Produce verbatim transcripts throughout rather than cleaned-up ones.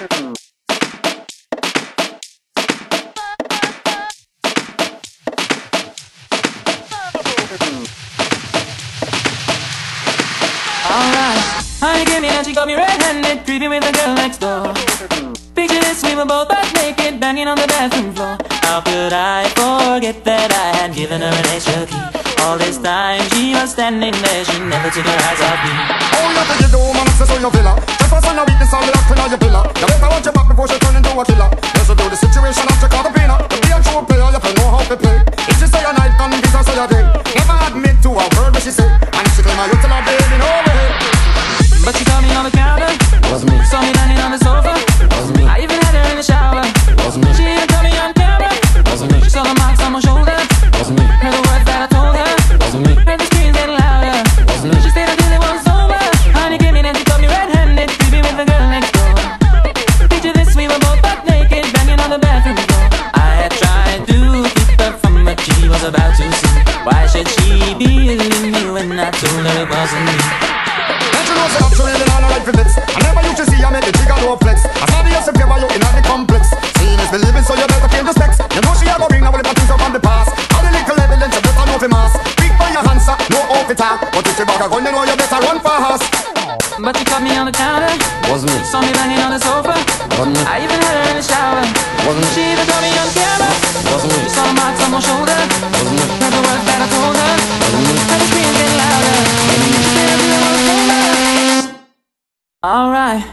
Honey came in and she got me red-handed, creeping with the girl next door. Picture this, we were both butt naked, banging on the bathroom floor. How could I forget that I had given her an extra key? All this time she was standing there, she never took her eyes off me. Oh, you think you do, man, access on your villa. Just for some weakness, I'll be locking on your pillar. You better watch your back before she turn into a killer. Yes, you do the situation, I'll check out the pinner. To be a true player, you have to know how to play. If she say a night, come this or say a day. Never admit to a word that she say. And she claim I you till her baby, no way. But she caught me on the counter, was me. Saw me banging on the sofa, was me. I even had her in the shower, was me. She even caught me on camera, was me. She saw the marks on my shoulder, was me. Heard the words that I told her, was me. Heard the screams getting louder, was me. She stayed until it was over. Honey came in and she caught me red-handed, creeping with the girl next door. Picture this, we were both butt naked, banging on the bathroom floor. I had tried to keep her from what she was about to see. Why should she believe me when I told her it wasn't me? You know, so I'm really not alright for this. I never used to see I make the jigger low flex. I saw the yourself ever you in the complex. Seeing is believing, so you better feel the specs. You know she a go bring now with the things up on the past. All the little evidence, you better know for mass. Big by your hands, no off it up. But if you back a gun, you know you better run fast. But she caught me on the counter, was me. Saw me banging on the sofa, was me. I even had her in the shower, was me. She even caught me on camera, was me. She saw the marks on my shoulder, was me. Heard the words that I told her, was me. Heard the screams getting louder, She stayed until it was over. Alright.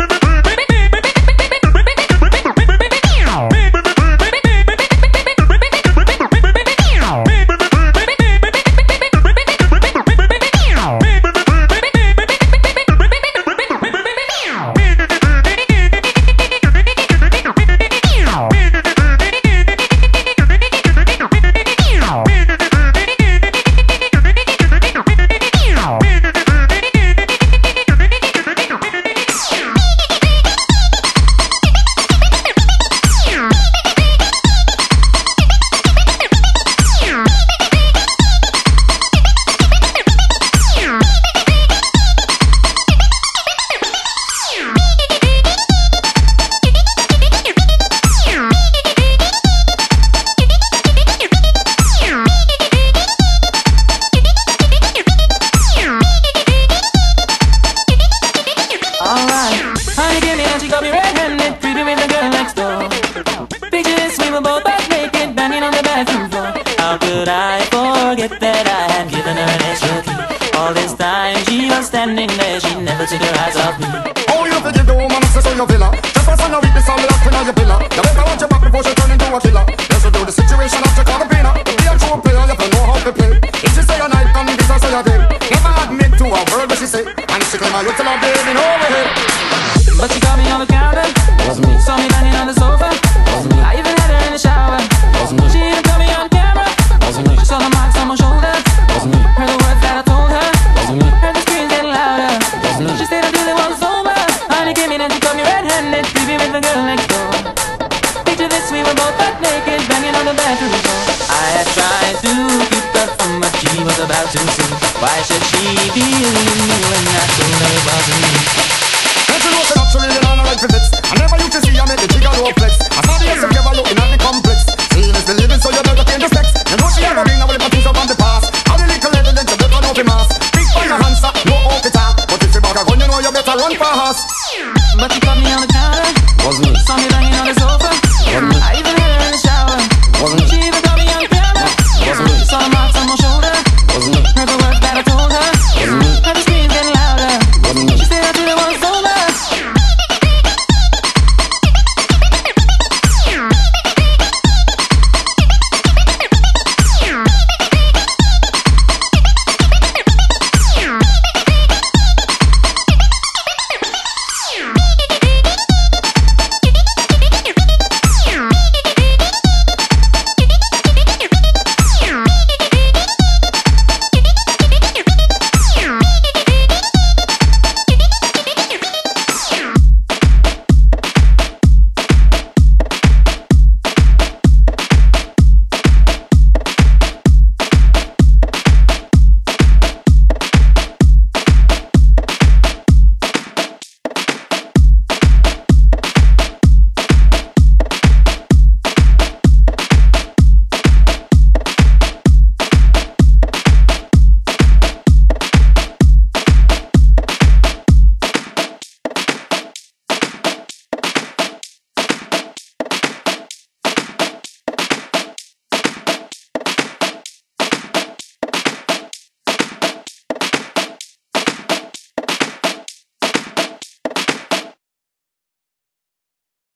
How could I forget that I had given her an extra key? All this time she was standing there, she never took her eyes off me. Oh, you think you do, man, access on your villa. Just for some weakness, I'll be locking on your pillar. You better watch your back before she turn into a killer. Yes, you do the situation, I'll check out the pinner. To be a true player, you have to know how to play. If she say a night, come this or say a day. Never admit to a word that she say. And she claim I you till her baby, no way. But she caught me on the counter, was me. Saw me banging on the sofa, was me. I even had her in the shower, was me. She even caught me on camera, was me. She saw the marks on my shoulder, was me. Heard the words that I told her, was me. Heard the screams getting louder, was me. She stayed until it was over. Honey came in and she caught me red-handed, creeping with the girl next door. Picture this, we were both butt naked, banging on the bathroom floor. I had tried to keep her from what she was about to see. Why should she believe me when I told her it wasn't me? Don't you know so that's really not alright for this. I never used to see I make the jigger low flex. I saw the yourself ever you in the complex. Seeing is believing, so you better feel the specs. You know she a go bring now with the things up on the past. All the little evidence, you better know for mass. Big by your hands, no off it up. But if you back a gun, you know you better run fast. But she caught me on the counter, was me. Saw me banging on the sofa, was me. I even had her in the shower, was me. She even